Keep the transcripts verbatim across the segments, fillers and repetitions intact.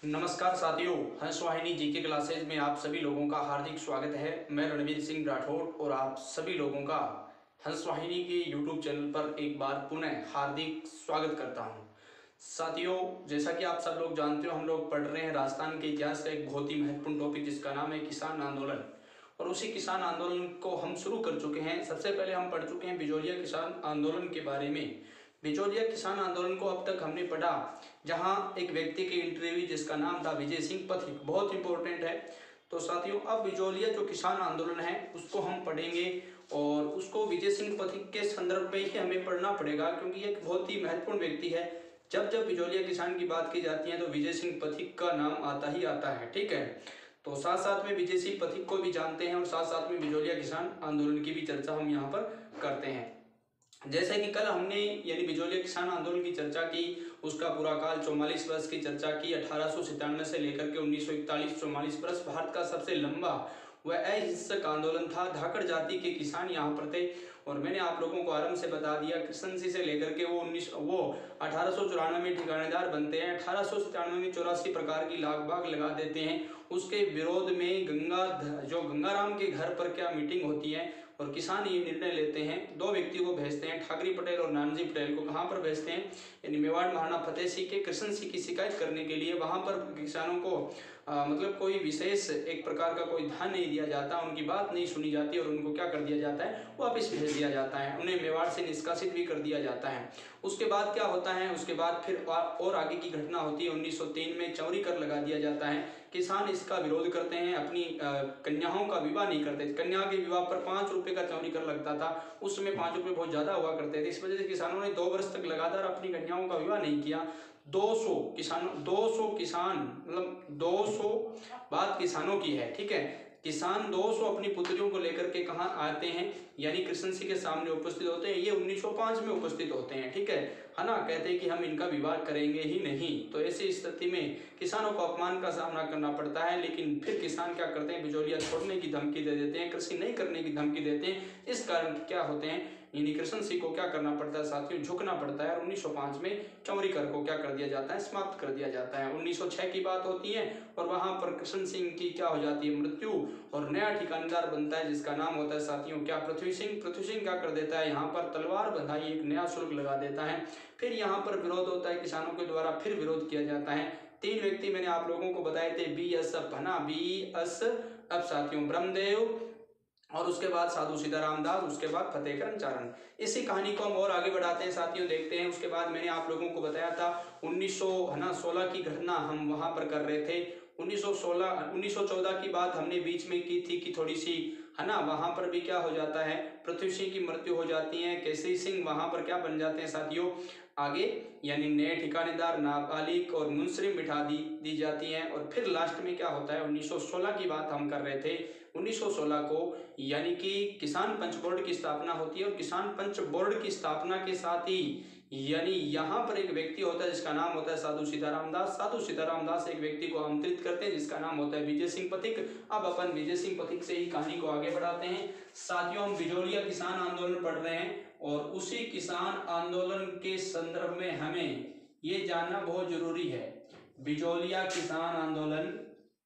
नमस्कार साथियों, हंस वाहिनी जीके क्लासेज में आप सभी लोगों का हार्दिक स्वागत है। मैं रणवीर सिंह राठौड़ और आप सभी लोगों का हंस वाहिनी के यूट्यूब चैनल पर एक बार पुनः हार्दिक स्वागत करता हूं। साथियों, जैसा कि आप सब लोग जानते हो, हम लोग पढ़ रहे हैं राजस्थान के इतिहास का एक बहुत ही महत्वपूर्ण टॉपिक जिसका नाम है किसान आंदोलन। और उसी किसान आंदोलन को हम शुरू कर चुके हैं। सबसे पहले हम पढ़ चुके हैं बिजोलिया किसान आंदोलन के बारे में। बिजोलिया किसान आंदोलन को अब तक हमने पढ़ा, जहां एक व्यक्ति की इंटरव्यू जिसका नाम था विजय सिंह पथिक, बहुत इंपॉर्टेंट है। तो साथियों, अब बिजोलिया जो किसान आंदोलन है उसको हम पढ़ेंगे और उसको विजय सिंह पथिक के संदर्भ में ही हमें पढ़ना पड़ेगा, क्योंकि एक बहुत ही महत्वपूर्ण व्यक्ति है। जब जब बिजोलिया किसान की बात की जाती है तो विजय सिंह पथिक का नाम आता ही आता है। ठीक है, तो साथ साथ में विजय सिंह पथिक को भी जानते हैं और साथ साथ में बिजोलिया किसान आंदोलन की भी चर्चा हम यहाँ पर करते हैं। जैसे कि कल हमने यानी बिजोलिया किसान आंदोलन की चर्चा की, उसका पूरा काल चौवालीस वर्ष की चर्चा की। अठारह सौ सत्तानवे से लेकर के उन्नीस सौ इकतालीस चौवालीस वर्ष भारत का सबसे लंबा वह अहिंसक आंदोलन था। धाकड़ जाति के किसान यहाँ पर थे और मैंने आप लोगों को आरंभ से बता दिया, कृष्ण सिंह से लेकर के वो उन्नीस वो अठारह सौ चौरानवे में ठिकानेदार बनते हैं। अठारह सौ सत्तानवे में चौरासी प्रकार की लाग बाग लगा देते हैं। उसके विरोध में गंगा जो गंगाराम के घर पर क्या मीटिंग होती है और किसान ये निर्णय लेते हैं, दो व्यक्तियों को भेजते हैं, ठाकरी पटेल और नानजी पटेल को। कहाँ पर भेजते हैं? यानी मेवाड़ महाराणा फतेह सिंह के कृष्ण सिंह की शिकायत करने के लिए। वहां पर किसानों को आ, मतलब कोई विशेष एक प्रकार का कोई ध्यान नहीं दिया जाता, उनकी बात नहीं सुनी जाती और उनको क्या कर दिया जाता है, वापस भेज दिया जाता है। उन्हें मेवाड़ से निष्कासित भी कर दिया जाता है। उसके बाद क्या होता है? उसके बाद फिर और आगे की घटना होती है। उन्नीस सौ तीन में चौरी कर लगा दिया जाता है। किसान इसका विरोध करते हैं, अपनी कन्याओं का विवाह नहीं करते। कन्या के विवाह पर पांच रुपए का चौरी कर लगता था। उस समय पांच रुपए बहुत ज्यादा हुआ करते थे। इस वजह से किसानों ने दो वर्ष तक लगातार अपनी कन्याओं का विवाह नहीं किया। दो सौ किसानों दो सौ किसान मतलब दो सौ बात किसानों की है। ठीक है, किसान दो सौ अपनी पुत्रियों को लेकर के कहाँ आते हैं, यानी कृष्ण सिंह के सामने उपस्थित होते हैं। ये उन्नीस सौ पाँच में उपस्थित होते हैं। ठीक है है ना, कहते हैं कि हम इनका विवाह करेंगे ही नहीं। तो ऐसी स्थिति में किसानों को अपमान का सामना करना पड़ता है। लेकिन फिर किसान क्या करते हैं? बिजोलिया छोड़ने की धमकी दे देते हैं, कृषि नहीं करने की धमकी देते हैं। इस कारण क्या होते हैं, यानी कृष्ण सिंह को क्या करना पड़ता है साथियों? झुकना पड़ता है। और उन्नीस सौ पाँच में चौरीकर को क्या कर दिया जाता है? समाप्त कर दिया जाता है। उन्नीस सौ छह की बात होती है और वहां पर कृष्ण सिंह की क्या हो जाती है? मृत्यु। और नया ठिकानेदार बनता है जिसका नाम होता है साथियों क्या? पृथ्वी सिंह। पृथ्वी सिंह क्या कर देता है? यहाँ पर तलवार बंधाई एक नया शुल्क लगा देता है। फिर यहाँ पर विरोध होता है किसानों के द्वारा, फिर विरोध किया जाता है। तीन व्यक्ति मैंने आप लोगों को बताए थे, बी एस एफ है ना, बी एस एफ साथियों, ब्रह्मदेव और उसके बाद साधु सीताराम दास, उसके बाद फतेहकरण चारण। इसी कहानी को हम और आगे बढ़ाते हैं साथियों, देखते हैं। उसके बाद मैंने आप लोगों को बताया था उन्नीस सौ है ना सोलह की घटना हम वहां पर कर रहे थे। उन्नीस सौ सोलह उन्नीस सौ चौदह की बात हमने बीच में की थी कि थोड़ी सी है ना, वहां पर भी क्या हो जाता है? पृथ्वी सिंह की मृत्यु हो जाती है। केसरी सिंह वहां पर क्या बन जाते हैं साथियों? आगे यानी नए ठिकानेदार नाबालिग और मुंसरिम बिठा दी दी जाती हैं। और फिर लास्ट में क्या होता है? उन्नीस सौ सोलह की बात हम कर रहे थे। उन्नीस सौ सोलह को यानी कि किसान पंच बोर्ड की स्थापना होती है और किसान पंच बोर्ड की स्थापना के साथ ही यानी यहाँ पर एक व्यक्ति होता है जिसका नाम होता है साधु सीताराम दास। साधु सीताराम दास एक व्यक्ति को आमंत्रित करते हैं जिसका नाम होता है विजय सिंह पथिक। अब अपन विजय सिंह पथिक से ही कहानी को आगे बढ़ाते हैं साथियों। हम बिजोलिया किसान आंदोलन पढ़ रहे हैं और उसी किसान आंदोलन के संदर्भ में हमें ये जानना बहुत जरूरी है। बिजोलिया किसान आंदोलन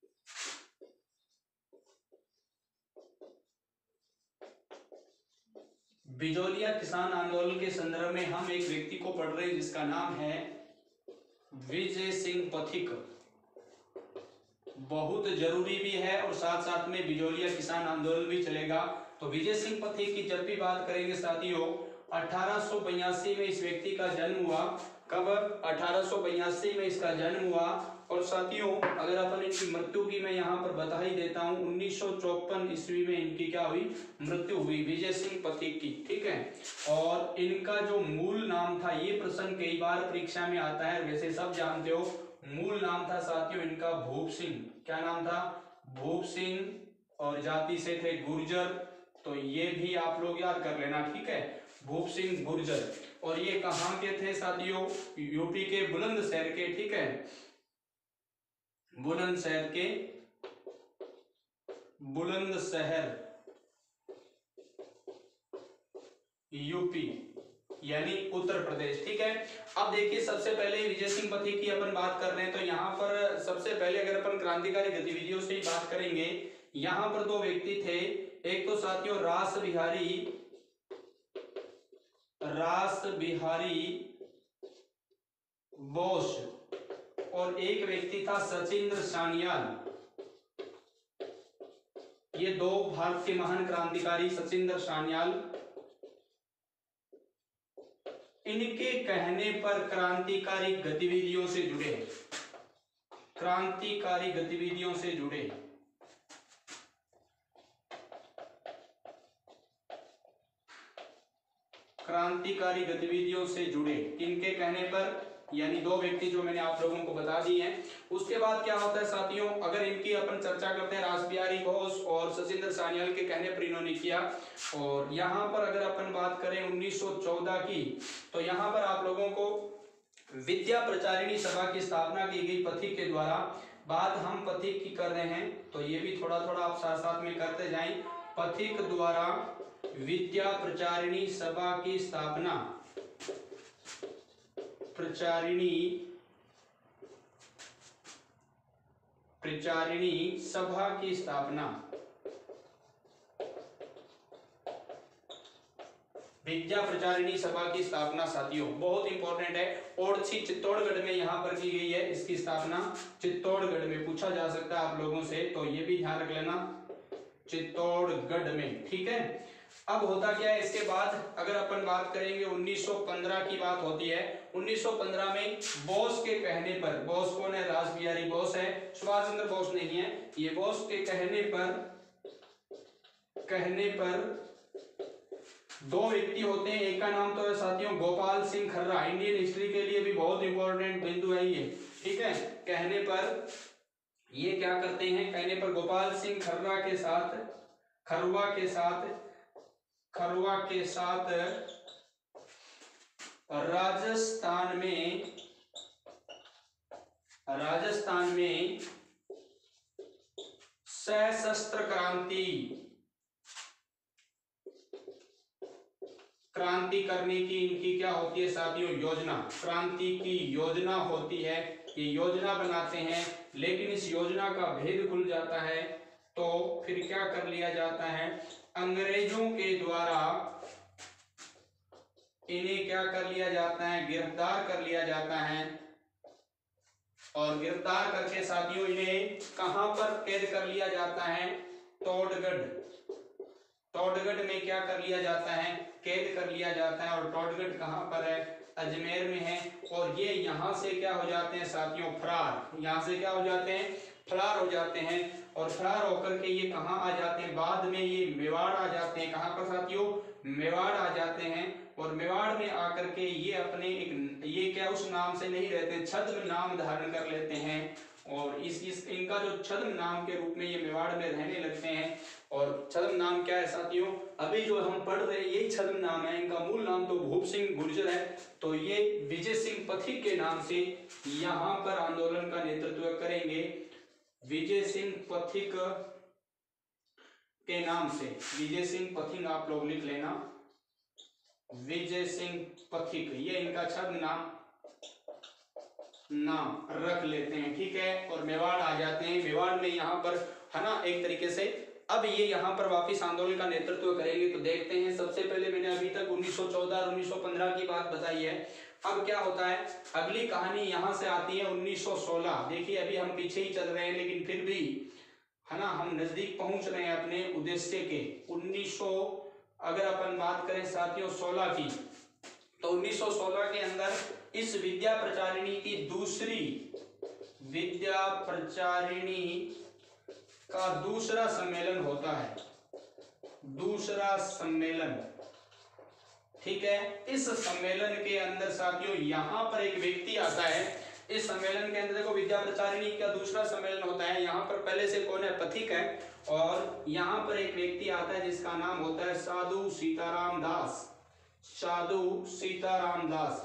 बिजोलिया किसान आंदोलन के संदर्भ में हम एक व्यक्ति को पढ़ रहे हैं जिसका नाम है विजय सिंह पथिक। बहुत जरूरी भी है और साथ साथ में बिजोलिया किसान आंदोलन भी चलेगा। तो विजय सिंह पथिक की जब भी बात करेंगे साथियों, अठारह सौ बयासी में इस व्यक्ति का जन्म हुआ। कब? अठारह सौ बयासी में इसका जन्म हुआ। और साथियों, अगर अपन इनकी मृत्यु की मैं यहाँ पर बता ही देता हूँ, उन्नीस सौ चौपन ईस्वी में इनकी क्या हुई? मृत्यु हुई विजय सिंह पथिक की। ठीक है, और इनका जो मूल नाम था, ये प्रश्न कई बार परीक्षा में आता है, वैसे सब जानते हो। मूल नाम था साथियों इनका भूप सिंह। क्या नाम था? भूप सिंह। और जाति से थे गुर्जर। तो ये भी आप लोग याद कर लेना। ठीक है, भूप सिंह गुर्जर। और ये कहाँ के थे साथियों? यूपी के बुलंदशहर के। ठीक है, बुलंदशहर के बुलंदशहर यूपी। यानी उत्तर प्रदेश। ठीक है, अब देखिए सबसे पहले विजय सिंह पथिक की अपन बात कर रहे हैं, तो यहाँ पर सबसे पहले अगर अपन क्रांतिकारी गतिविधियों से ही बात करेंगे, यहाँ पर दो व्यक्ति थे, एक तो साथियों रास बिहारी रास बिहारी बोस और एक व्यक्ति था सचिंद्र सान्याल। ये दो भारत के महान क्रांतिकारी सचिंद्र सान्याल, इनके कहने पर क्रांतिकारी गतिविधियों से जुड़े क्रांतिकारी गतिविधियों से जुड़े क्रांतिकारी गतिविधियों से जुड़े इनके कहने पर, यानी दो व्यक्ति जो मैंने आप लोगों को बता दिए हैं। उसके बाद क्या होता है साथियों, अगर इनकी अपन चर्चा करते हैं, रास बिहारी बोस और सचिंद्र सान्याल के कहने पर इन्होंने किया। और यहाँ पर अगर अपन बात करें उन्नीस सौ चौदह की, तो यहाँ पर आप लोगों को विद्या प्रचारिणी सभा की स्थापना की गई पथिक के द्वारा। बात हम पथिक की कर रहे हैं, तो ये भी थोड़ा थोड़ा आप साथ साथ में करते जाएं। पथिक द्वारा विद्या प्रचारिणी सभा की स्थापना प्रचारिणी प्रचारिणी सभा की स्थापना विद्या प्रचारिणी सभा की स्थापना साथियों बहुत इंपॉर्टेंट है। ओरछी चित्तौड़गढ़ में यहां पर की गई है। इसकी स्थापना चित्तौड़गढ़ में पूछा जा सकता है आप लोगों से, तो ये भी ध्यान रख लेना, चित्तौड़गढ़ में। ठीक है, अब होता क्या है इसके बाद, अगर अपन बात करेंगे उन्नीस सौ पंद्रह की बात होती है। उन्नीस सौ पंद्रह में बोस के कहने पर, बोस कौन है, रास बिहारी बोस है, सुभाष चंद्र बोस नहीं है, ये बोस के कहने पर कहने पर दो व्यक्ति होते हैं। एक का नाम तो है साथियों गोपाल सिंह खर्रा, इंडियन हिस्ट्री के लिए भी बहुत इंपॉर्टेंट बिंदु है ये। ठीक है, कहने पर ये क्या करते हैं, कहने पर गोपाल सिंह खर्रा के साथ खरवा के साथ खरवा के साथ राजस्थान में राजस्थान में सशस्त्र क्रांति क्रांति करने की इनकी क्या होती है साथियों, योजना, क्रांति की योजना होती है। ये योजना बनाते हैं, लेकिन इस योजना का भेद खुल जाता है, तो फिर क्या कर लिया जाता है, अंग्रेजों के द्वारा इन्हें क्या कर लिया जाता है, गिरफ्तार कर लिया जाता है। और गिरफ्तार करके साथियों इन्हें कहां पर कैद कर लिया जाता है, तोड़गढ़ तोड़गढ़ में क्या कर लिया जाता है, कैद कर लिया जाता है। और तोड़गढ़ कहां पर है, अजमेर में है। और ये यहां से क्या हो जाते हैं साथियों, फरार, यहां से क्या हो जाते हैं, फरार हो जाते हैं। और फरार होकर के ये कहां आ जाते हैं, बाद में ये मेवाड़ आ जाते हैं। कहां पर साथियों, मेवाड़ आ जाते हैं। और मेवाड़ में आकर के ये अपने एक, ये क्या उस नाम से नहीं रहते, छद्म नाम धारण कर लेते हैं। और इस, इस इनका जो छद्म नाम के रूप में ये मेवाड़ में रहने लगते हैं। और छद्म नाम क्या है साथियों, अभी जो हम पढ़ रहे हैं यही छद्म नाम है। इनका मूल नाम तो भूप सिंह गुर्जर है। तो ये विजय सिंह पथिक के नाम से यहाँ पर आंदोलन का नेतृत्व करेंगे। विजय सिंह पथिक के नाम से, विजय सिंह पथिक आप लोग लिख लेना, विजय सिंह पथिक, ये इनका छद्म नाम नाम रख लेते हैं। ठीक है, और मेवाड़ आ जाते हैं। मेवाड़ में यहाँ पर है ना एक तरीके से अब ये यहाँ पर वापस आंदोलन का नेतृत्व करेंगे। तो देखते हैं, सबसे पहले मैंने अभी तक उन्नीस सौ चौदह और उन्नीस सौ पंद्रह की बात बताई है। अब क्या होता है, अगली कहानी यहाँ से आती है उन्नीस सौ सोलह। देखिए अभी हम पीछे ही चल रहे हैं, लेकिन फिर भी है ना हम नजदीक पहुंच रहे हैं अपने उद्देश्य के। उन्नीस सौ अगर अपन बात करें साथियों सोलह की, तो उन्नीस सौ सोलह के अंदर इस विद्या प्रचारिणी की दूसरी विद्या प्रचारिणी का दूसरा सम्मेलन होता है, दूसरा सम्मेलन। ठीक है, इस सम्मेलन के अंदर साथियों यहां पर एक व्यक्ति आता है। इस सम्मेलन के अंदर देखो विद्या प्रचारिणी का दूसरा सम्मेलन होता है। यहाँ पर पहले से कौन है, पथिक है। और यहाँ पर एक व्यक्ति आता है जिसका नाम होता है साधु सीताराम दास, साधु सीताराम दास।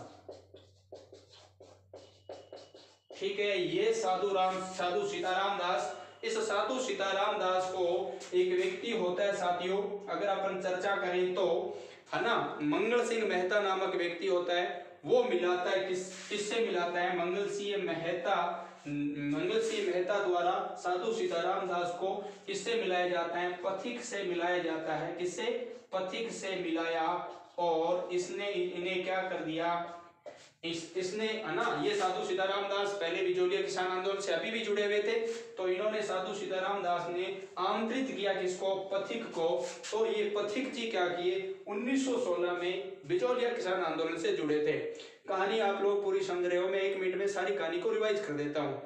ठीक है, ये साधु राम साधु सीताराम दास, इस साधु सीताराम दास को एक व्यक्ति होता है साथियों, अगर अपन चर्चा करें तो है ना, मंगल सिंह मेहता नामक व्यक्ति होता है, वो मिलाता है, किस किससे मिलाता है, मंगल सिंह मेहता मंगल सिंह मेहता द्वारा साधु सीताराम दास को किससे मिलाया जाता है, पथिक से मिलाया जाता है, किससे, पथिक से मिलाया। और इसने इन्हें क्या कर दिया, इस इसने है ना, ये साधु सीताराम दास पहले बिजोलिया किसान आंदोलन से अभी भी जुड़े हुए थे, तो इन्होंने साधु सीताराम दास ने आमंत्रित किया किसको, पथिक को। तो ये पथिक जी क्या किए, उन्नीस सौ सोलह में बिजोलिया किसान आंदोलन से जुड़े थे। कहानी आप लोग पूरी समझ रहे हो, मैं एक मिनट में सारी कहानी को रिवाइज कर देता हूं।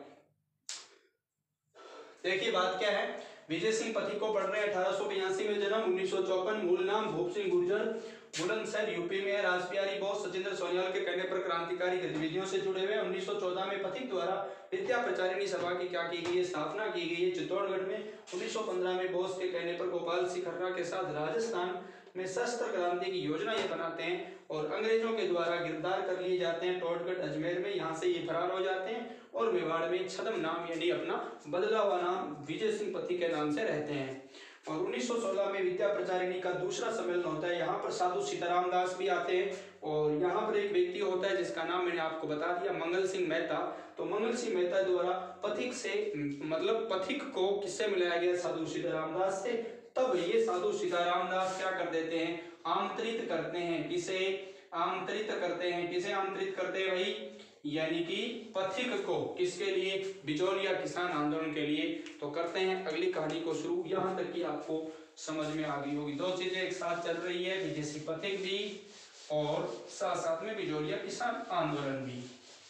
देखिए बात क्या है, विजय सिंह पथिक को पढ़ रहे हैं, अठारह सौ बयासी में जन्म, उन्नीस सौ चौपन, मूल नाम भूप सिंह गुर्जर, बुलंदशहर यूपी में। रासबिहारी बोस सचिंद्र सोनियाल के कहने पर क्रांतिकारी गतिविधियों से जुड़े हुए। उन्नीस सौ चौदह में पथिक द्वारा विद्या प्रचारिणी सभा की क्या की गई है, स्थापना की गई है चित्तौड़गढ़ में। उन्नीस सौ पंद्रह में बोस के कहने पर गोपाल सिंह खर्रा के साथ राजस्थान में शस्त्र क्रांति की योजना ये बनाते हैं और अंग्रेजों के द्वारा गिरफ्तार कर लिए जाते हैं टोटगढ़ अजमेर में, यहाँ से ये फरार हो जाते हैं और मेवाड़ में छदम नाम यानी अपना बदला हुआ नाम विजय सिंह पथिक के नाम से रहते हैं। और उन्नीस सौ सोलह में विद्या प्रचारिणी का दूसरा सम्मेलन होता है, यहाँ पर साधु सीताराम दास भी आते हैं और यहाँ पर एक व्यक्ति होता है जिसका नाम मैंने आपको बता दिया, मंगल सिंह मेहता। तो मंगल सिंह मेहता द्वारा पथिक से मतलब पथिक को किससे मिलाया गया, साधु सीताराम दास से। तब ये साधु सीताराम दास क्या कर देते हैं, आमंत्रित करते हैं, किसे आमंत्रित करते हैं, किसे आमंत्रित करते हैं भाई, यानी कि पथिक को, किसके लिए, बिजोलिया किसान आंदोलन के लिए। तो करते हैं अगली कहानी को शुरू, यहां तक कि आपको समझ में आ गई होगी। दो चीजें एक साथ चल रही है, विजय सिंह पथिक भी और साथ साथ में बिजोलिया किसान आंदोलन भी।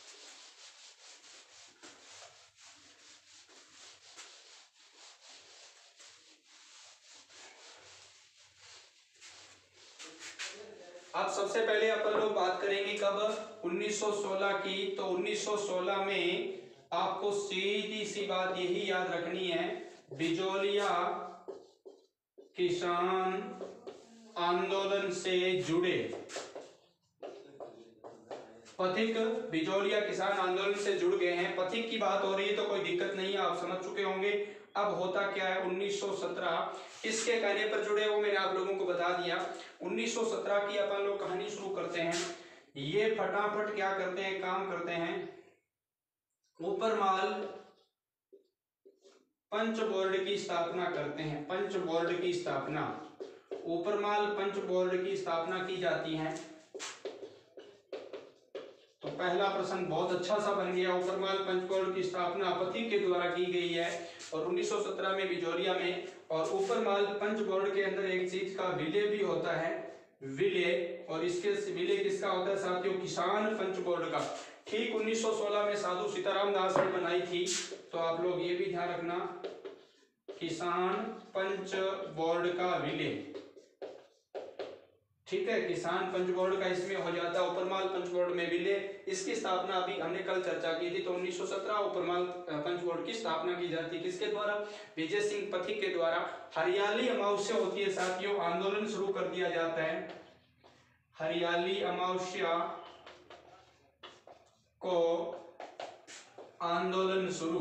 अब सबसे पहले अपन लोग बात करेंगे कब, उन्नीस सौ सोलह की। तो उन्नीस सौ सोलह में आपको सीधी सी बात यही याद रखनी है, बिजोलिया किसान आंदोलन से जुड़े पथिक बिजोलिया किसान आंदोलन से जुड़ गए हैं। पथिक की बात हो रही है तो कोई दिक्कत नहीं है, आप समझ चुके होंगे। अब होता क्या है, उन्नीस सौ सत्रह किसके कहने पर जुड़े, वो मैंने आप लोगों को बता दिया। उन्नीस सौ सत्रह की अपन लोग कहानी शुरू करते हैं। ये फटाफट क्या करते हैं, काम करते हैं, ऊपरमाल पंच बोर्ड की स्थापना करते हैं। पंच बोर्ड की स्थापना, ऊपरमाल पंच बोर्ड की स्थापना की जाती है। तो पहला प्रश्न बहुत अच्छा सा बन गया, ऊपरमाल पंच बोर्ड की स्थापना पथिक के द्वारा की गई है और उन्नीस सौ सत्रह में बिजोलिया में। और ऊपरमाल पंच बोर्ड के अंदर एक चीज का विलय भी होता है, विलय, और इसके विलय किसका होता है साथियों, किसान पंच बोर्ड का। ठीक उन्नीस सौ सोलह में साधु सीताराम दास ने बनाई थी, तो आप लोग ये भी ध्यान रखना, किसान पंच बोर्ड का विलय, ठीक है, किसान पंच बोर्ड का इसमें हो जाता है, ऊपरमाल पंच बोर्ड में विलय। इसकी स्थापना अभी हमने कल चर्चा की थी। तो उन्नीस सौ सत्रह ऊपरमाल पंच बोर्ड की स्थापना की जाती है, किसके द्वारा, विजय सिंह पथिक के द्वारा। हरियाली अमावस्या होती है साथियों, आंदोलन शुरू कर दिया जाता है। हरियाली अमावस्या को आंदोलन शुरू,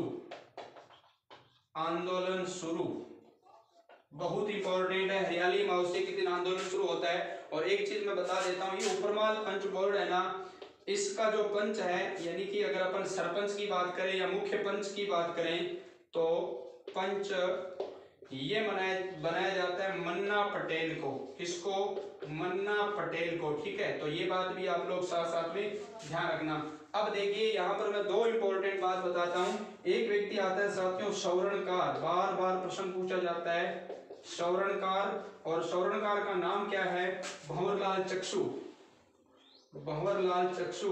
आंदोलन शुरू बहुत इंपॉर्टेंट है। हरियाली अमावस्या के दिन आंदोलन शुरू होता है। और एक चीज मैं बता देता हूँ, ये ऊपरमाल पंच बोर्ड है ना, इसका जो पंच है, यानी कि अगर अपन सरपंच की बात करें या मुख्य पंच की बात करें, तो पंच ये बनाया बनाया जाता है मन्ना पटेल को। किसको, मन्ना पटेल को, ठीक है। तो ये बात भी आप लोग साथ साथ में ध्यान रखना। अब देखिए यहाँ पर मैं दो इंपॉर्टेंट बात बताता हूँ। एक व्यक्ति आता है साथियों सौरणकार, बार बार प्रश्न पूछा जाता है सौरणकार, और सौरणकार का नाम क्या है, भंवरलाल चक्षु। भंवरलाल चक्षु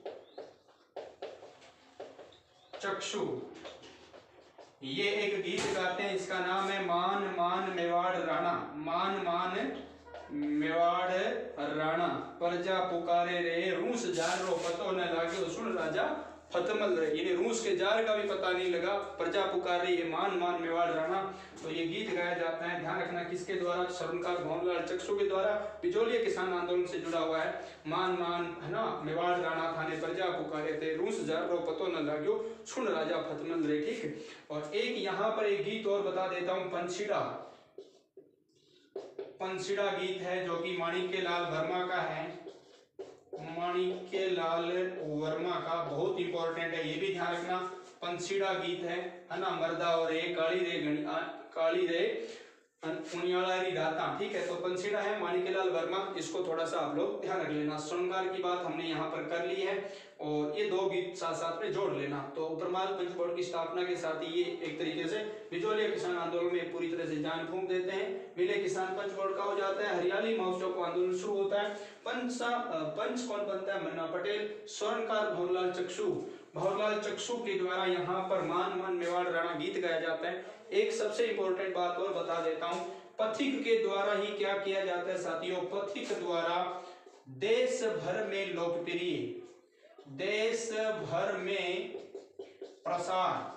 चक्षु ये एक गीत गाते हैं, इसका नाम है मान मान मेवाड़ राणा। मान मान मेवाड़ राणा, प्रजा पुकारे रे रूस जार रो पतो न लागे सुन राजा फतमल रहे। इन्हें रूस के जार का भी पता नहीं लगा, प्रजा पुकार रही है मान मान मेवाड़ राणा। तो ये गीत गाया जाता है, ध्यान रखना किसके द्वारा, शरणकार भंवरलाल चक्षु के द्वारा। बिजोलिया किसान आंदोलन से जुड़ा हुआ है। मान मान है ना मेवाड़ राणा थाने प्रजा पुकारे थे, रूस जार रो पतो न लाग्यो सुन राजा फतमल रहे, ठीक है। और एक यहाँ पर एक गीत और बता देता हूँ, पंछीड़ा। पंसीड़ा गीत है जो कि माणिक्यलाल वर्मा का है, माणिक्यलाल वर्मा का, बहुत इंपॉर्टेंट है, ये भी ध्यान रखना। पंसीड़ा गीत है है ना, मर्दा और रे काली रे गणी काली रे उनियालारी दाता, ठीक है। तो पंसीड़ा है माणिक्यलाल वर्मा, इसको थोड़ा सा आप लोग ध्यान रख लेना। श्रृंगार की बात हमने यहाँ पर कर ली है और ये दो गीत साथ साथ में जोड़ लेना। तो उपरमाल पंच बोर्ड की स्थापना के साथ ही ये एक तरीके से बिजोलिया किसान आंदोलन में पूरी तरह से जान फूंक देते हैं। विलय किसान पंच बोर्ड का हो जाता है, हरियाली महोत्सव को आंदोलन शुरू होता है। पंच पंच कौन बनता है? मन्ना पटेल। स्वर्णकार भंवरलाल चक्षु, भंवरलाल चक्षु के द्वारा यहाँ पर मान मान मेवाड़ राणा गीत गाया जाता है। एक सबसे इंपॉर्टेंट बात और बता देता हूं, पथिक के द्वारा ही क्या किया जाता है साथियों? पथिक द्वारा देश भर में लोकप्रिय, देश भर में प्रसार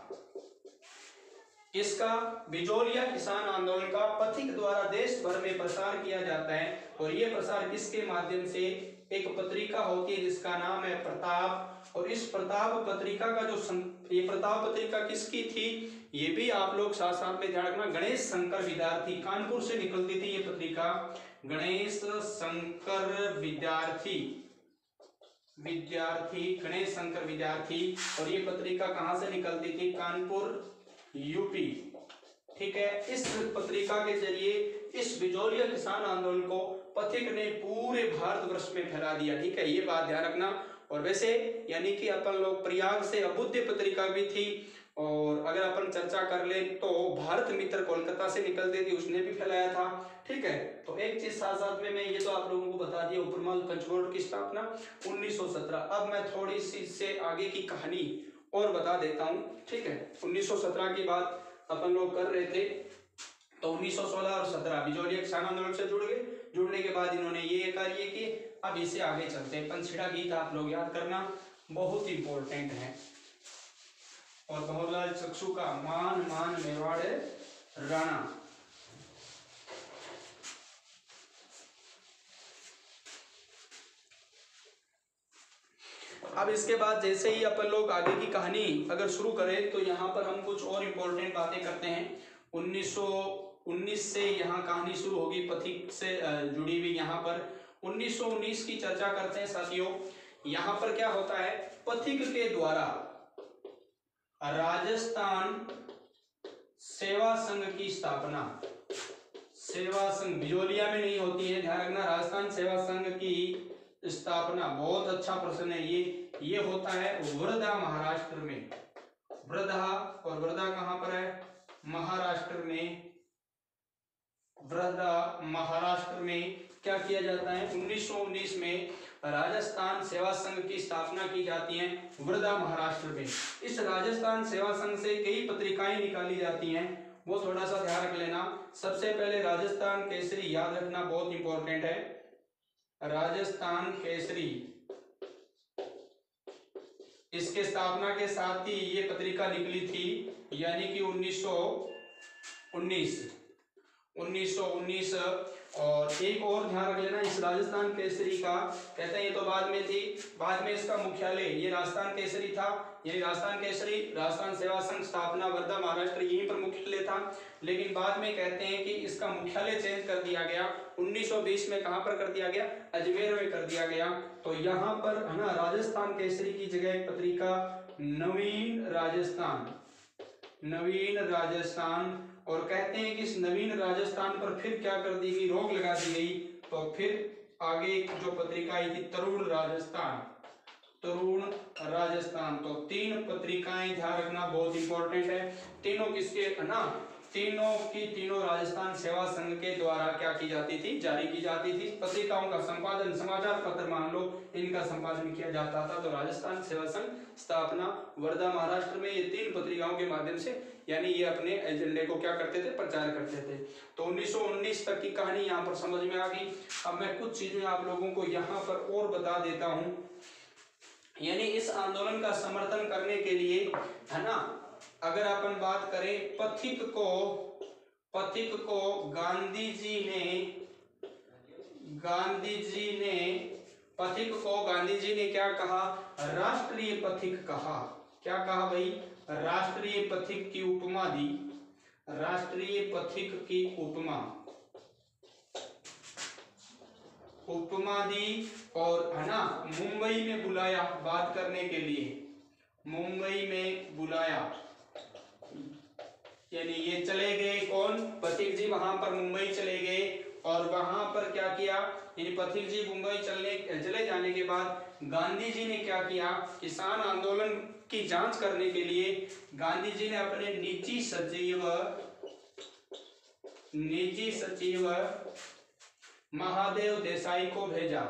इसका बिजोलिया किसान आंदोलन का पथिक द्वारा देश भर में प्रसार किया जाता है। और यह प्रसार किसके माध्यम से? एक पत्रिका होती है जिसका नाम है प्रताप, और इस प्रताप पत्रिका का जो सं... ये प्रताप पत्रिका किसकी थी? ये भी आप लोग साथ साथ में ध्यान रखना, गणेश शंकर विद्यार्थी, कानपुर से निकलती थी ये पत्रिका, गणेश शंकर विद्यार्थी विद्यार्थी गणेश शंकर विद्यार्थी। और ये पत्रिका कहां से निकलती थी? कानपुर, यूपी, ठीक है। इस पत्रिका के जरिए इस बिजोलिया किसान आंदोलन को पथिक ने पूरे भारतवर्ष में फैला दिया, ठीक है, ये बात ध्यान रखना। और वैसे यानी कि अपन लोग प्रयाग से अबुद्ध पत्रिका भी थी, और अगर अपन चर्चा कर ले तो भारत मित्र कोलकाता से निकलती थी, उसने भी फैलाया था, ठीक है। तो एक चीज साथ साथ में मैं ये तो आप लोगों को बता दिया, उपरमाल पंच बोर्ड की स्थापना उन्नीस सौ सत्रह। अब मैं थोड़ी सी से आगे की कहानी और बता देता हूं, ठीक है। उन्नीस सौ सत्रह की बात अपन लोग कर रहे थे, तो उन्नीस सौ सोलह और सत्रह बिजोलिया किसान आंदोलन से जुड़ गए। जुड़ने के बाद इन्होंने ये कार्य किए। अब इसे आगे चलते हैं। पंसीड़ा गीत आप लोग याद करना, बहुत इंपॉर्टेंट है। और भंवरलाल चक्षु का मान मान मेवाड़ राणा, अब इसके बाद जैसे ही अपन लोग आगे की कहानी अगर शुरू करें तो यहाँ पर हम कुछ और इम्पोर्टेंट बातें करते हैं। उन्नीस सौ उन्नीस से यहाँ कहानी शुरू होगी, पथिक से जुड़ी हुई। यहाँ पर उन्नीस सौ उन्नीस की चर्चा करते हैं साथियों। यहाँ पर क्या होता है? पथिक के द्वारा राजस्थान सेवा संघ की स्थापना, सेवा संघ बिजोलिया में नहीं होती है, ध्यान रखना। राजस्थान सेवा संघ की स्थापना, बहुत अच्छा प्रश्न है ये ये होता है वर्धा महाराष्ट्र में। वर्धा, और वर्धा कहां पर है? महाराष्ट्र में। वर्धा महाराष्ट्र में क्या किया जाता है? उन्नीस सौ उन्नीस में राजस्थान सेवा संघ की स्थापना की जाती है वर्धा महाराष्ट्र में। इस राजस्थान सेवा संघ से कई पत्रिकाएं निकाली जाती हैं, वो थोड़ा सा ध्यान रख लेना। सबसे पहले राजस्थान केसरी, याद रखना, बहुत इंपॉर्टेंट है। राजस्थान केसरी, इसके स्थापना के साथ ही ये पत्रिका निकली थी, यानी कि उन्नीस सौ उन्नीस उन्नीस सौ उन्नीस। और एक और ध्यान रख लेना, इस राजस्थान केसरी का कहते हैं ये तो बाद में थी, बाद में इसका मुख्यालय ये राजस्थान केसरी था, यानी राजस्थान केसरी राजस्थान सेवा संघ स्थापना वर्धा महाराष्ट्र, यहीं पर मुख्यालय था। लेकिन बाद में कहते हैं कि इसका मुख्यालय चेंज कर दिया गया। उन्नीस सौ बीस में कहां पर कर दिया गया? अजमेर में कर दिया गया। तो यहाँ पर है ना, राजस्थान केसरी की जगह एक पत्रिका नवीन राजस्थान, नवीन राजस्थान। और कहते हैं कि इस नवीन राजस्थान पर फिर क्या कर दी गई? रोक लगा दी गई। तो फिर आगे जो पत्रिका आई थी तरुण राजस्थान, तरुण राजस्थान। तो तीन पत्रिकाएं ध्यान रखना, बहुत इंपॉर्टेंट है। तीनों किसके है ना? तीनों की तीनों राजस्थान सेवा संघ के द्वारा क्या की जाती थी? जारी की जाती थी। पत्रिकाओं का संपादन, समाचार पत्र मान लो, इनका संपादन किया जाता था। तो राजस्थान सेवा संघ स्थापना वर्धा महाराष्ट्र में ये तीन पत्रिकाओं के माध्यम से, यानी ये अपने एजेंडे को क्या करते थे? प्रचार करते थे। तो उन्नीस सौ उन्नीस तक की कहानी यहाँ पर समझ में आ गई। अब मैं कुछ चीजें आप लोगों को यहाँ पर और बता देता हूँ। यानी इस आंदोलन का समर्थन करने के लिए, है ना, अगर अपन बात करें पथिक को, पथिक को गांधी जी ने गांधी जी ने पथिक को गांधी जी ने क्या कहा? राष्ट्रीय पथिक कहा। क्या कहा भाई? राष्ट्रीय पथिक की उपमा दी, राष्ट्रीय पथिक की उपमा। उपमा दी और है ना मुंबई में बुलाया बात करने के लिए, मुंबई में बुलाया, यानी ये चले गए कौन, पथिक जी वहां पर मुंबई चले गए और वहां पर क्या किया, यानी पथिक जी मुंबई चलने चले जाने के बाद गांधी जी ने क्या किया, किसान आंदोलन की जांच करने के लिए गांधी जी ने अपने निजी सचिव निजी सचिव महादेव देसाई को भेजा,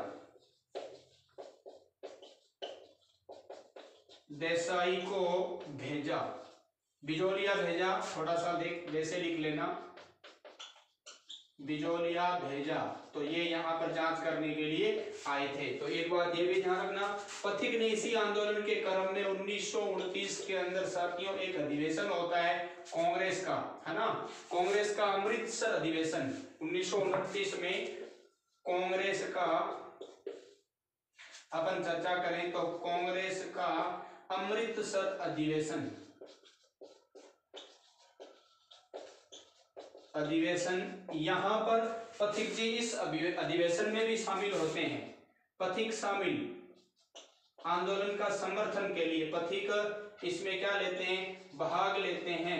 देसाई को भेजा, बिजोलिया भेजा, थोड़ा सा देख वैसे लिख लेना, बिजोलिया भेजा। तो ये यहाँ पर जांच करने के लिए आए थे। तो एक बात ये भी ध्यान रखना, पथिक ने इसी आंदोलन के क्रम में उन्नीस सौ उनतीस के अंदर साथियों एक अधिवेशन होता है कांग्रेस का, है ना, कांग्रेस का अमृतसर अधिवेशन उन्नीस सौ उनतीस में कांग्रेस का अपन चर्चा करें तो कांग्रेस का अमृतसर अधिवेशन अधिवेशन यहाँ पर पथिक जी इस अधिवेशन में भी शामिल होते हैं। पथिक शामिल आंदोलन का समर्थन के लिए पथिक इसमें क्या लेते हैं, भाग लेते हैं,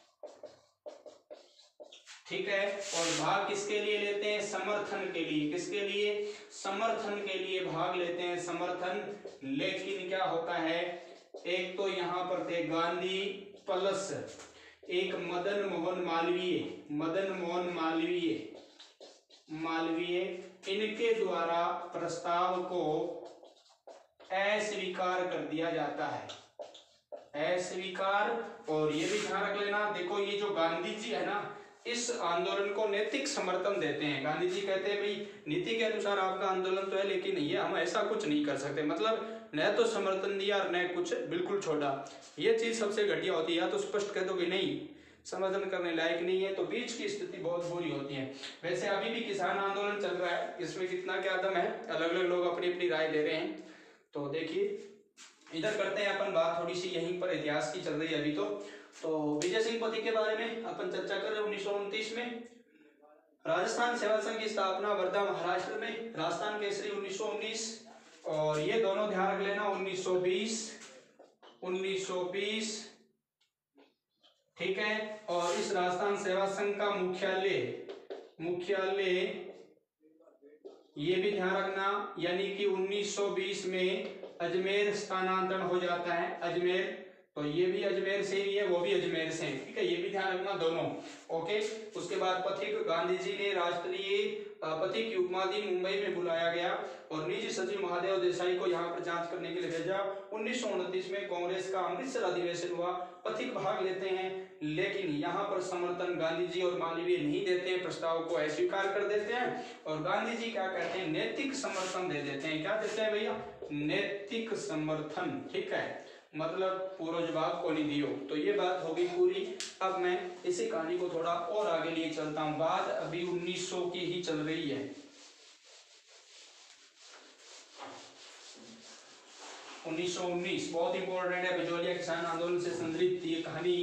ठीक है। और भाग किसके लिए लेते हैं, समर्थन के लिए, किसके लिए, समर्थन के लिए भाग लेते हैं, समर्थन। लेकिन क्या होता है, एक तो यहाँ पर थे गांधी प्लस एक मदन मोहन मालवीय, मदन मोहन मालवीय मालवीय इनके द्वारा प्रस्ताव को अस्वीकार कर दिया जाता है, अस्वीकार। और ये भी ध्यान रख लेना, देखो ये जो गांधी जी है ना, इस आंदोलन को नैतिक समर्थन देते हैं। गांधी जी कहते हैं भाई नीति के अनुसार आपका आंदोलन तो है, लेकिन ये हम ऐसा कुछ नहीं कर सकते, मतलब न तो समर्थन दिया और न कुछ बिल्कुल छोड़ा। ये चीज सबसे घटिया होती है, या तो स्पष्ट कह दो कि नहीं समर्थन करने लायक नहीं है, तो बीच की स्थिति बहुत बुरी होती है। वैसे अभी भी किसान आंदोलन चल रहा है, इसमें कितना क्या दम है, अलग अलग लोग अपनी अपनी राय दे रहे हैं। तो देखिए इधर करते हैं अपन बात थोड़ी सी, यहीं पर इतिहास की चल रही है अभी तो तो विजय सिंह पथिक के बारे में अपन चर्चा कर रहे हैं। उन्नीस सौ उनतीस में राजस्थान सेवा संघ की स्थापना वर्धा महाराष्ट्र में, राजस्थान केसरी उन्नीस सौ उन्नीस। और ये दोनों ध्यान रख लेना उन्नीस सौ बीस उन्नीस सौ बीस, ठीक है। और इस राजस्थान सेवा संघ का मुख्यालय मुख्यालय ये भी ध्यान रखना, यानी कि उन्नीस सौ बीस में अजमेर स्थानांतरण हो जाता है, अजमेर। तो ये भी अजमेर से ही है, वो भी अजमेर से है, ठीक है, ये भी ध्यान रखना दोनों, ओके। उसके बाद पथिक गांधी जी ने राष्ट्रीय पथिक की उपमा दी, मुंबई में बुलाया गया और निजी सचिव महादेव देसाई को यहाँ पर जांच करने के लिए भेजा। उन्नीस सौ उनतीस में कांग्रेस का अमृतसर अधिवेशन हुआ, पथिक भाग लेते हैं, लेकिन यहाँ पर समर्थन गांधी जी और मालवीय नहीं देते हैं, प्रस्ताव को अस्वीकार कर देते हैं। और गांधी जी क्या कहते हैं, नैतिक समर्थन दे देते हैं। क्या देते हैं भैया, नैतिक समर्थन, ठीक है, मतलब पूर्व जवाब को नहीं दियो। तो ये बात होगी पूरी। अब मैं इसी कहानी को थोड़ा और आगे लिए चलता हूँ, बात अभी उन्नीस सौ की ही चल रही है। उन्नीस सौ उन्नीस बहुत इंपॉर्टेंट है, बिजोलिया किसान आंदोलन से संबंधित ये कहानी।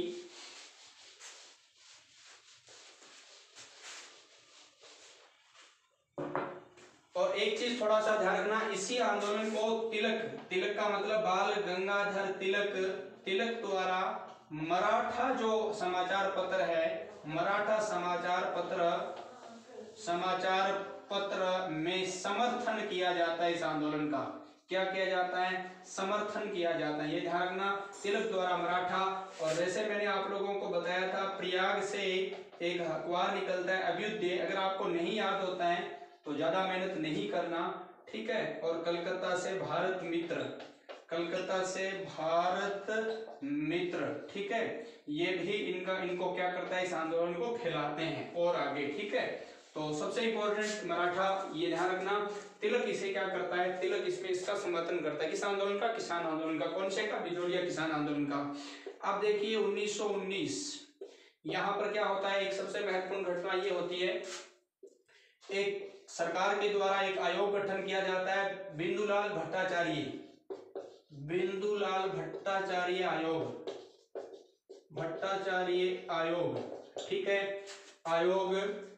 और एक चीज थोड़ा सा ध्यान रखना, इसी आंदोलन को तिलक तिलक का मतलब बाल गंगाधर तिलक तिलक द्वारा मराठा जो समाचार पत्र है, मराठा समाचार पत्र समाचार पत्र में समर्थन किया जाता है। इस आंदोलन का क्या किया जाता है, समर्थन किया जाता है, ये ध्यान रखना, तिलक द्वारा मराठा। और वैसे मैंने आप लोगों को बताया था प्रयाग से एक अखबार निकलता है अभ्युदय, अगर आपको नहीं याद होता है तो ज्यादा मेहनत नहीं करना, ठीक है। और कलकत्ता से भारत मित्र, कलकत्ता से भारत मित्र, ठीक है, ये भी इनका इनको क्या करता है, इस आंदोलन को फैलाते हैं और आगे, ठीक है। तो सबसे इंपॉर्टेंट मराठा, ये ध्यान रखना। तिलक इसे क्या करता है, तिलक इसमें इसका समर्थन करता है, किस आंदोलन का, किसान आंदोलन का, कौन से का, बिजोलिया किसान आंदोलन का। अब देखिए उन्नीस सौ उन्नीस, यहाँ पर क्या होता है, एक सबसे महत्वपूर्ण घटना ये होती है, एक सरकार के द्वारा एक आयोग गठन किया जाता है, बिंदुलाल भट्टाचार्य बिंदुलाल भट्टाचार्य आयोग भट्टाचार्य आयोग, ठीक है, आयोग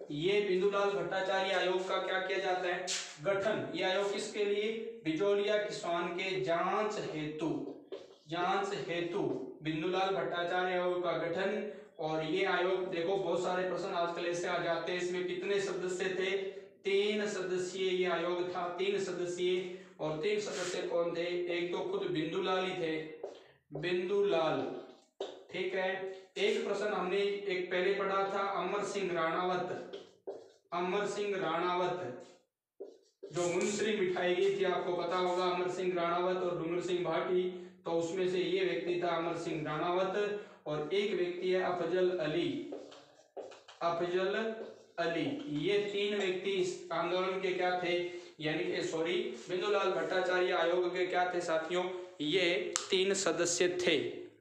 ये बिंदुलाल भट्टाचार्य आयोग का क्या किया जाता है, गठन। ये आयोग किसके लिए, बिचौलिया किसान के जांच हेतु, जांच हेतु बिंदुलाल भट्टाचार्य आयोग का गठन। और ये आयोग देखो बहुत सारे प्रश्न आजकल ऐसे आ जाते हैं, इसमें कितने सदस्य थे, तीन सदस्यीय ये आयोग था, तीन सदस्यीय। और तीन सदस्य कौन थे, एक तो खुद बिंदुलाल ही थे, बिंदुलाल, ठीक है। एक प्रश्न हमने एक पहले पढ़ा था, अमर सिंह राणावत, अमर सिंह राणावत जो मुंशी मिठाई गई थी, आपको पता होगा, अमर सिंह राणावत और डूंगर सिंह भाटी, तो उसमें से ये व्यक्ति था अमर सिंह राणावत। और एक व्यक्ति है अफजल अली, अफजल अली। ये तीन व्यक्ति इस आंदोलन के क्या थे, यानी कि सॉरी बिंदुलाल भट्टाचार्य आयोग के क्या थे साथियों, ये तीन सदस्य थे।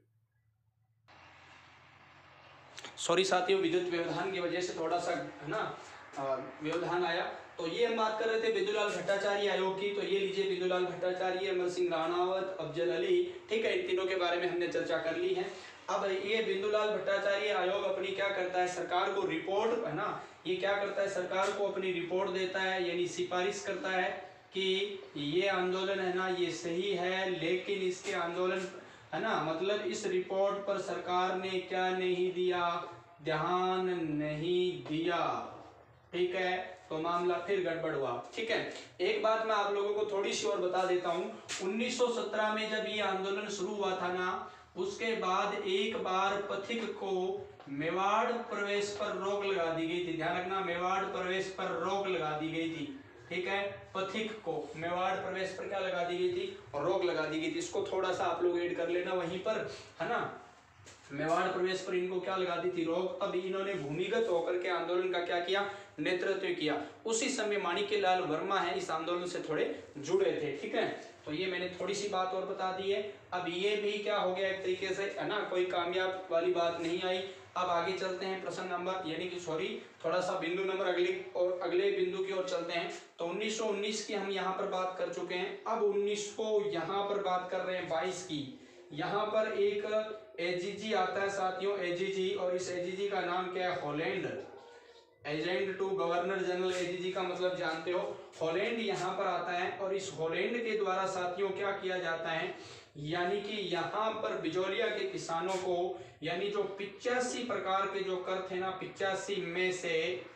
सॉरी साथियों, विद्युत व्यवधान की वजह से थोड़ा सा है ना व्यवधान आया। तो ये हम बात कर रहे थे बिंदुलाल भट्टाचार्य आयोग की। तो ये लीजिए बिंदुलाल भट्टाचार्य, अमर सिंह राणावत, अफजल अली, ठीक है, इन तीनों के बारे में हमने चर्चा कर ली है। अब ये बिंदुलाल भट्टाचार्य आयोग अपनी क्या करता है, सरकार को रिपोर्ट है ना, ये क्या करता है, सरकार को अपनी रिपोर्ट देता है, यानी सिफारिश करता है कि ये आंदोलन है ना ये सही है, लेकिन इसके आंदोलन है ना, मतलब इस रिपोर्ट पर सरकार ने क्या नहीं दिया, ध्यान नहीं दिया, ठीक है, तो मामला फिर गड़बड़ हुआ। ठीक है, एक बात मैं आप लोगों को थोड़ी सी और बता देता हूं, उन्नीस सौ सत्रह में जब ये आंदोलन शुरू हुआ था ना, उसके बाद एक बार पथिक को मेवाड़ प्रवेश पर रोक लगा दी गई थी। ध्यान रखना, मेवाड़ प्रवेश पर रोक लगा दी गई थी, ठीक है, पथिक को मेवाड़ प्रवेश पर क्या लगा दी गई थी, रोक लगा दी गई थी। इसको थोड़ा सा आप लोग ऐड कर लेना वहीं पर, है ना, मेवाड़ प्रवेश पर इनको क्या लगा दी थी, रोक। अब इन्होंने भूमिगत होकर के आंदोलन का क्या किया, नेतृत्व किया। उसी समय माणिक्यलाल वर्मा है इस आंदोलन से थोड़े जुड़े थे, ठीक है, तो ये मैंने थोड़ी सी बात और बता दी है। अब ये भी क्या हो गया एक तरीके से, है ना, कोई कामयाब वाली बात नहीं आई। अब आगे चलते हैं प्रश्न नंबर, यानी कि सॉरी थोड़ा सा बिंदु नंबर अगले और अगले बिंदु की ओर चलते हैं। तो उन्नीस सौ उन्नीस की हम यहाँ पर बात कर चुके हैं। अब उन्नीस को यहाँ पर बात कर रहे हैं बाईस की। यहाँ पर एक एजीजी आता है साथियों, एजीजी, और इस एजीजी का नाम क्या है, Holland, agent to governor general. AGG का मतलब जानते हो, हॉलैंड यहाँ पर आता है। और इस हॉलैंड के द्वारा साथियों क्या किया जाता है, यानी कि यहाँ पर बिचौलिया के किसानों को, यानी जो पिचासी प्रकार के जो कर थे ना, पिचासी में से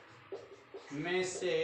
में से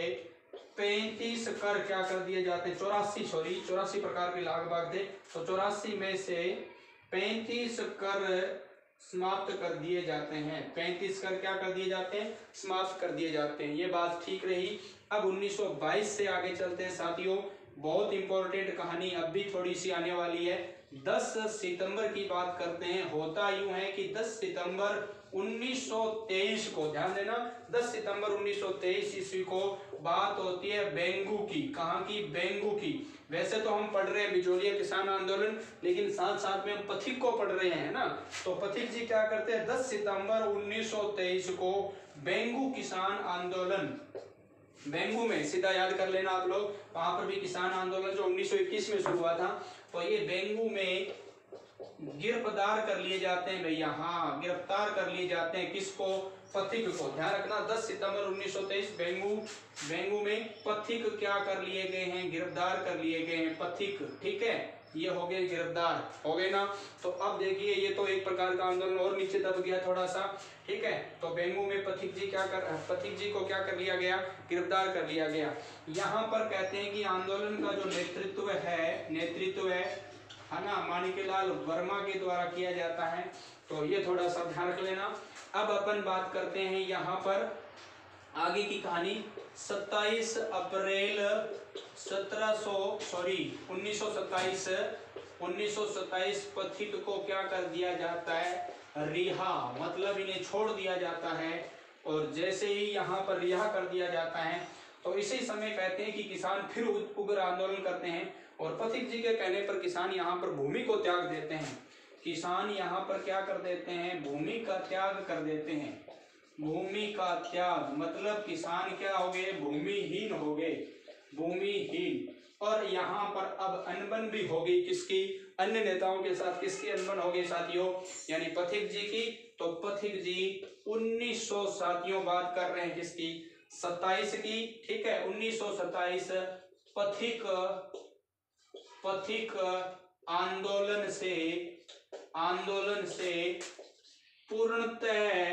पैंतीस कर क्या कर दिए जाते हैं, चौरासी सॉरी चौरासी प्रकार के लाग बाग थे, तो चौरासी में से पैंतीस कर समाप्त कर दिए जाते हैं। पैंतीस कर क्या कर दिए जाते हैं, समाप्त कर दिए जाते हैं। ये बात ठीक रही। अब उन्नीस सौ बाईस से आगे चलते हैं साथियों, बहुत इंपॉर्टेंट कहानी अब भी थोड़ी सी आने वाली है। दस सितंबर की बात करते हैं। होता यूं है कि दस सितंबर उन्नीस सौ तेईस को, ध्यान देना, दस सितंबर उन्नीस सौ तेईस ईस्वी को बात होती है बेंगू की। कहाँ की, बेंगू की। वैसे तो हम पढ़ रहे हैं बिचौलिया किसान आंदोलन, लेकिन साथ साथ में हम पथिक को पढ़ रहे हैं ना। तो पथिक जी क्या करते हैं, दस सितंबर उन्नीस सौ तेईस को बेंगू किसान आंदोलन, बेंगू में सीधा याद कर लेना आप लोग, वहां पर भी किसान आंदोलन जो उन्नीस सौ इक्कीस में शुरू हुआ था, तो ये बेंगू में गिरफ्तार कर लिए जाते हैं भैया, हाँ गिरफ्तार कर लिए जाते हैं। किसको, पथिक को। ध्यान रखना, दस सितंबर उन्नीस सौ तेईस बेंगू बेंगू में पथिक क्या कर लिए गए हैं, गिरफ्तार कर लिए गए हैं पथिक, ठीक है, ये हो गए गिरफ्तार, हो गए ना। तो अब देखिए ये तो एक प्रकार का आंदोलन और नीचे दब गया थोड़ा सा, ठीक है। तो बेंगू में पथिक जी क्या कर पथिक जी को क्या कर लिया गया, गिरफ्तार कर लिया गया। यहाँ पर कहते हैं कि आंदोलन का जो नेतृत्व है नेतृत्व है है ना, माणिक्यलाल वर्मा के द्वारा किया जाता है। तो ये थोड़ा सा ध्यान रख लेना। अब अपन बात करते हैं यहाँ पर आगे की कहानी। सत्ताईस अप्रैल सत्रह सौ सॉरी उन्नीस सौ सत्ताईस उन्नीस सौ सत्ताईस पथिक को क्या कर दिया जाता है, रिहा, मतलब इन्हें छोड़ दिया जाता है। और जैसे ही यहाँ पर रिहा कर दिया जाता है, तो इसी समय कहते हैं कि किसान फिर उग्र आंदोलन करते हैं। और पथिक जी के कहने पर किसान यहाँ पर भूमि को त्याग देते हैं। किसान यहाँ पर क्या कर देते हैं, भूमि का त्याग कर देते हैं। भूमि का त्याग मतलब किसान क्या हो गए, भूमिहीन हो गए, भूमिहीन। और यहाँ पर अब अनबन भी हो गई, किसकी, अन्य नेताओं के साथ। किसकी अनबन हो गई साथियों, यानी पथिक जी की। तो पथिक जी उन्नीस सौ साथियों बात कर रहे हैं किसकी, सत्ताईस की, ठीक है, उन्नीस सौ सत्ताईस पथिक पथिक आंदोलन से आंदोलन से पूर्णतः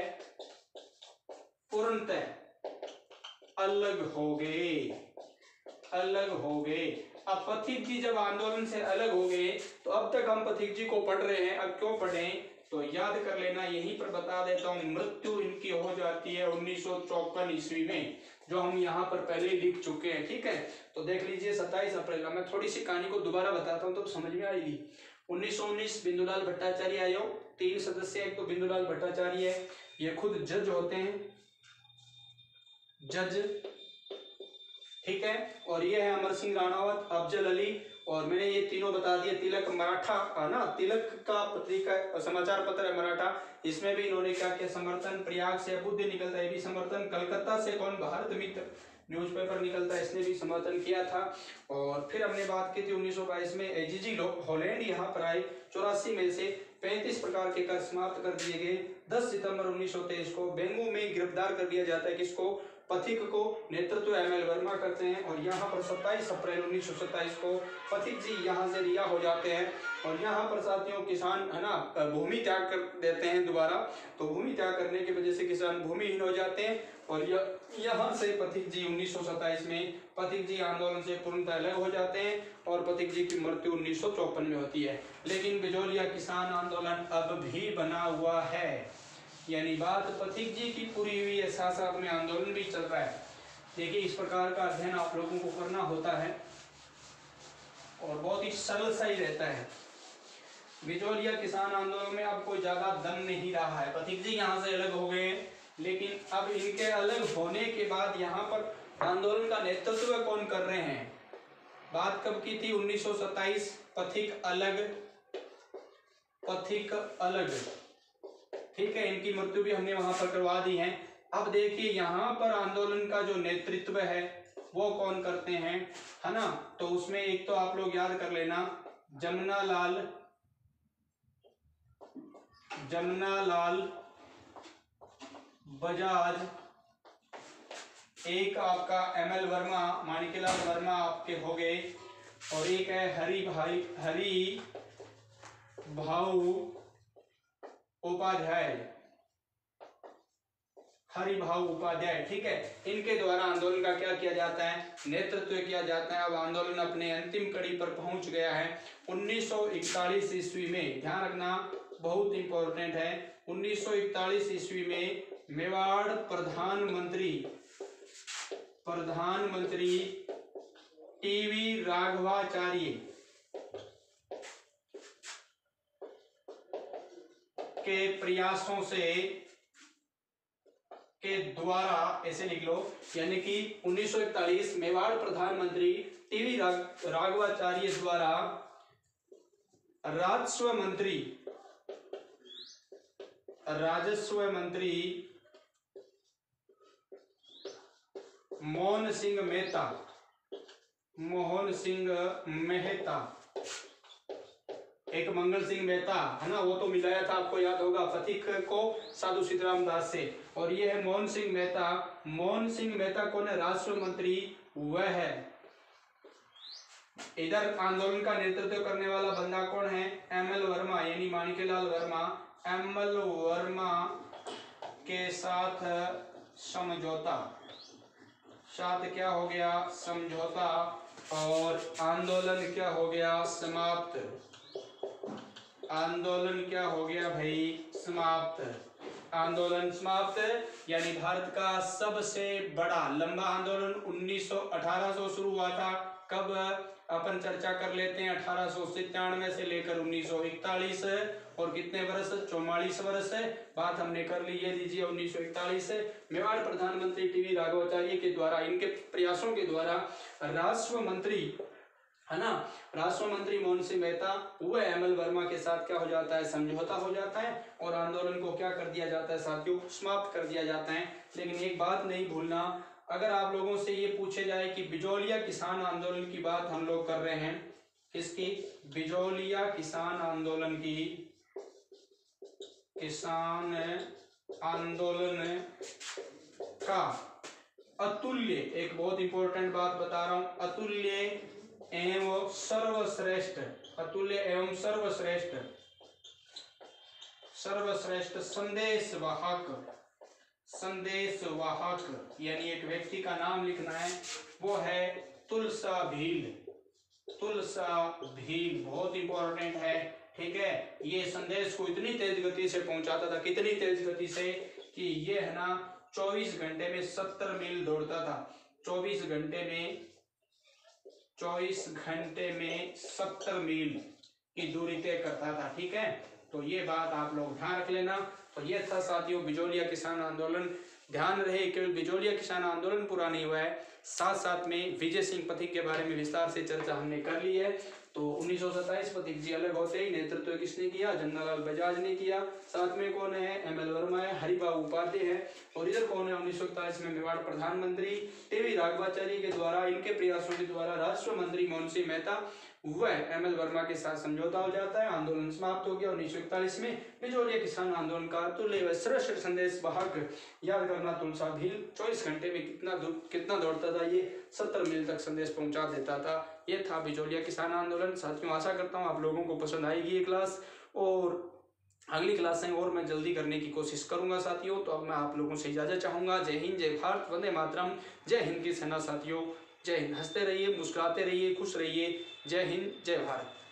पूर्णतः अलग हो गए अलग हो गए। अब पथिक जी जब आंदोलन से अलग हो गए तो अब तक हम पथिक जी को पढ़ रहे हैं, अब क्यों पढ़ें तो याद कर लेना, यहीं पर बता देता हूं। मृत्यु इनकी हो जाती है उन्नीस सौ चौपन ईस्वी में, जो हम यहाँ पर पहले लिख चुके हैं, ठीक है। तो देख लीजिए सत्ताईस अप्रैल, मैं थोड़ी सी कहानी को दोबारा बताता हूँ तो समझ में आएगी। उन्नीस सौ उन्नीस बिंदुलाल भट्टाचार्य आयोग, तीन सदस्य, एक तो बिंदुलाल भट्टाचार्य है, ये खुद जज होते हैं, जज, ठीक है। और ये है अमर सिंह राणावत, अफजल अली, और मैंने ये तीनों बता दिए। तिलक मराठा ना, तिलक का पत्रिका समाचार पत्र है मराठा, इसमें भी इन्होंने क्या किया समर्थन। प्रयाग से अबुद्दीन निकलता है, ये भी समर्थन। कलकत्ता से कौन, भारत मित्र न्यूज़पेपर निकलता है, इसने भी समर्थन किया था। और फिर हमने बात की थी उन्नीस सौ बाईस में एजीजी लोग हॉलैंड यहाँ पर आए, चौरासी में से पैंतीस प्रकार के कर समाप्त कर दिए गए। दस सितंबर उन्नीस सौ तेईस को बेंगू में गिरफ्तार कर दिया जाता है, किसको, पथिक को, नेतृत्व एम एल वर्मा करते हैं। और यहाँ पर सत्ताईस अप्रैल उन्नीस सौ सत्ताईस को पथिक जी यहाँ से रिहा हो जाते हैं। और यहाँ पर साथियों किसान है ना भूमि त्याग कर देते हैं दोबारा, तो भूमि त्याग करने की वजह से किसान भूमिहीन हो जाते हैं। और यहाँ से पथिक जी उन्नीस सौ सत्ताईस में पथिक जी आंदोलन से पूर्णतः अलग हो जाते हैं और पथिक जी की मृत्यु उन्नीस सौ चौपन में होती है। लेकिन बिजोलिया किसान आंदोलन अब भी बना हुआ है, यानी बात पथिक जी की पूरी हुई है, साथ साथ में आंदोलन भी चल रहा है। देखिए इस प्रकार का अध्ययन आप लोगों को करना होता है और बहुत ही सरल सा ही रहता है। बिजोलिया किसान आंदोलन में अब कोई ज्यादा दम नहीं रहा है, पथिक जी यहाँ से अलग हो गए, लेकिन अब इनके अलग होने के बाद यहाँ पर आंदोलन का नेतृत्व कौन कर रहे हैं। बात कब की थी, उन्नीस सौ सत्ताईस, पथिक अलग, पथिक अलग, ठीक है। इनकी मृत्यु भी हमने वहां पर करवा दी है। अब देखिए यहाँ पर आंदोलन का जो नेतृत्व है वो कौन करते हैं, है ना। तो उसमें एक तो आप लोग याद कर लेना, जमुना लाल जमुना लाल बजाज, एक आपका एम एल वर्मा, माणिकलाल वर्मा आपके हो गए, और एक है हरि भाई हरि भाऊ उपाध्याय, हरि भाऊ उपाध्याय, ठीक है। इनके द्वारा आंदोलन का क्या किया जाता है, नेतृत्व किया जाता है। अब आंदोलन अपने अंतिम कड़ी पर पहुंच गया है। उन्नीस सौ इकतालीस ईस्वी में, ध्यान रखना बहुत इंपॉर्टेंट है, उन्नीस सौ इकतालीस ईस्वी में मेवाड़ प्रधानमंत्री प्रधानमंत्री टीवी राघवाचार्य के प्रयासों से के द्वारा, ऐसे लिख लो, यानी कि उन्नीस सौ इकतालीस मेवाड़ प्रधानमंत्री टीवी राघवाचार्य द्वारा राजस्व मंत्री राजस्व मंत्री मोहन सिंह मेहता मोहन सिंह मेहता एक मंगल सिंह मेहता है ना, वो तो मिलाया था, आपको याद होगा, पथिक को साधु सीताराम दास से। और ये है मोहन सिंह मेहता। मोहन सिंह मेहता कौन है, राष्ट्र मंत्री वह है। इधर आंदोलन का नेतृत्व करने वाला बंदा कौन है, एम एल वर्मा, यानी माणिकलाल वर्मा। एम एल वर्मा के साथ समझौता, साथ क्या हो गया, समझौता, और आंदोलन क्या हो गया, समाप्त। आंदोलन क्या हो गया भाई, समाप्त। आंदोलन समाप्त, यानी भारत का सबसे बड़ा लंबा आंदोलन उन्नीस सौ अठारह सौ शुरू हुआ था। कब, अपन चर्चा कर लेते हैं, अठारह सौ सत्तानवे से लेकर उन्नीस सौ इकतालीस, और कितने वर्ष, चौवालीस वर्ष है, बात हमने कर ली। ये लीजिए उन्नीस सौ इकतालीस मेवाड़ प्रधानमंत्री टीवी राघवाचार्य के द्वारा, इनके प्रयासों के द्वारा राष्ट्र मंत्री है ना, राष्ट्र मंत्री मोहन सिंह मेहता वह एम एल वर्मा के साथ क्या हो जाता है, समझौता हो जाता है, और आंदोलन को क्या कर दिया जाता है साथियों, समाप्त कर दिया जाता है। लेकिन एक बात नहीं भूलना, अगर आप लोगों से ये पूछे जाए कि बिजोलिया किसान आंदोलन की बात हम लोग कर रहे हैं, किसकी, बिजोलिया किसान आंदोलन की, किसान आंदोलन का अतुल्य, एक बहुत इंपॉर्टेंट बात बता रहा हूं, अतुल्य एवं सर्वश्रेष्ठ, अतुल्य एवं सर्वश्रेष्ठ, सर्वश्रेष्ठ संदेश वाहक, संदेश वाहक यानी एक व्यक्ति का नाम लिखना है, वो है तुलसा भील, तुलसा भील, बहुत इंपॉर्टेंट है, ठीक है। ये संदेश को इतनी तेज गति से पहुंचाता था, कितनी तेज गति से कि ये है ना चौबीस घंटे में सत्तर मील दौड़ता था, चौबीस घंटे में चौबीस घंटे में सत्तर मील की दूरी तय करता था, ठीक है। तो ये बात आप लोग ध्यान रख लेना। तो ये था साथियों बिजोलिया किसान आंदोलन। ध्यान रहे केवल बिजोलिया किसान आंदोलन पूरा नहीं हुआ है, साथ साथ में विजय सिंह पथिक के बारे में विस्तार से चर्चा हमने कर ली है। तो उन्नीस सौ सत्ताईस पथिक जी अलग होते ही नेतृत्व किसने किया, जन्नालाल बजाज ने किया। साथ में कौन है, एम एल वर्मा है, हरिबाबू उपाध्याय है। और इधर कौन है, उन्नीस सौ इकतालीस में मेवाड़ प्रधानमंत्री टीवी राघवाचारी के द्वारा, इनके प्रयासों के द्वारा राष्ट्र मंत्री मोहन सिंह मेहता वह एम एल वर्मा के साथ समझौता हो जाता है, आंदोलन समाप्त हो गया। उन्नीस सौ इकतालीस में बिजोलिया किसान आंदोलन का तुल्य व श्रेष्ठ संदेश वाहक याद करना तुलसा भील, चौबीस घंटे में कितना कितना दौड़ता था, ये सत्तर मील तक संदेश पहुंचा देता था। ये था बिजोलिया किसान आंदोलन। साथियों आशा करता हूँ आप लोगों को पसंद आएगी ये क्लास, और अगली क्लासें और मैं जल्दी करने की कोशिश करूंगा साथियों। तो अब मैं आप लोगों से इजाजत चाहूंगा। जय हिंद, जय भारत, वंदे मातरम, जय हिंद की सेना साथियों, जय हिंद। हंसते रहिए, मुस्कुराते रहिए, खुश रहिए। जय हिंद, जय भारत।